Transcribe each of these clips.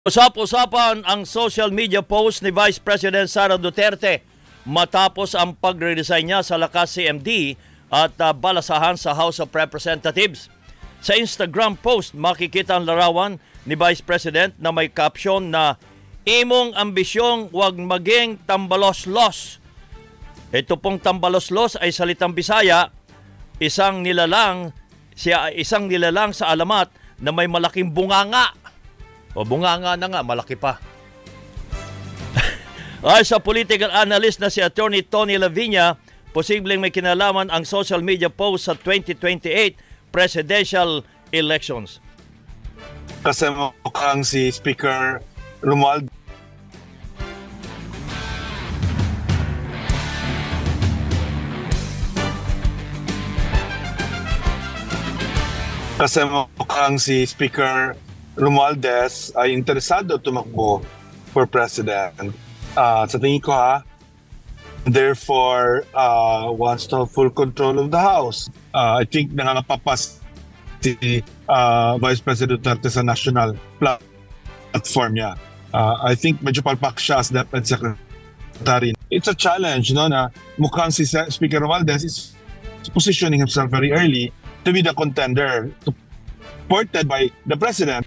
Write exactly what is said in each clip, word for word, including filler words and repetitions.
Usap-usapan ang social media post ni Vice President Sara Duterte matapos ang pagre-resign niya sa lakas C M D at uh, balasahan sa House of Representatives. Sa Instagram post, makikita ang larawan ni Vice President na may caption na "Imong ambisyong wag maging tambalos-los." Ito pong tambalos-los ay salitang Bisaya, isang nilalang, siya isang nilalang sa alamat na may malaking bunganga. O bunganga na nga, malaki pa. Ay sa political analyst na si Attorney Tony Lavinia, posibleng may kinalaman ang social media post sa twenty twenty-eight presidential elections. Kasi mukhang si Speaker Romualdez kasi mukhang si Speaker Romualdez ay interesado tumakbo for president. Uh, sa tingin ko ha, therefore uh, wants to have full control of the House. Uh, I think nangangapapas si uh, Vice President Duterte sa national platform niya. Uh, I think medyo palpak siya as Deputy Secretary. It's a challenge, no, na mukhang si Speaker Romualdez is positioning himself very early to be the contender supported by the President.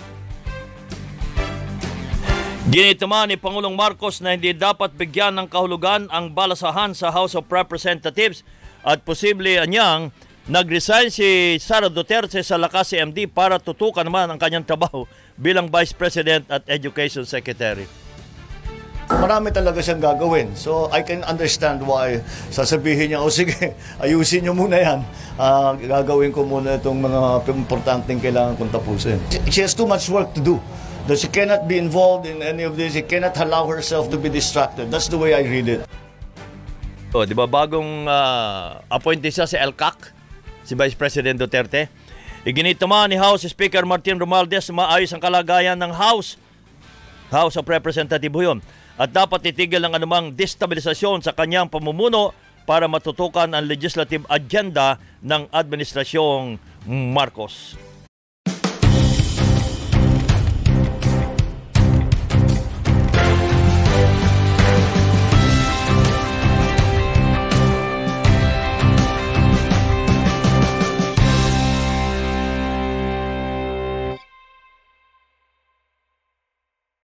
Ginitama ni Pangulong Marcos na hindi dapat bigyan ng kahulugan ang balasahan sa House of Representatives at posible anyang nag-resign si Sara Duterte sa lakas C M D para tutukan naman ang kanyang trabaho bilang Vice President at Education Secretary. Marami talaga siyang gagawin. So I can understand why sasabihin niya, o sige, ayusin niyo muna yan. Uh, gagawin ko muna itong mga importanteng kailangan kong tapusin. She has too much work to do. That she cannot be involved in any of this. She cannot allow herself to be distracted. That's the way I read it. Oh, di ba bagong uh, appointee siya si L C A C, si Vice President Duterte? Iginitama ni House Speaker Martin Romualdez maayos ang kalagayan ng House. House of Representatives yun. At dapat itigil ang anumang destabilisasyon sa kanyang pamumuno para matutukan ang legislative agenda ng Administrasyong Marcos.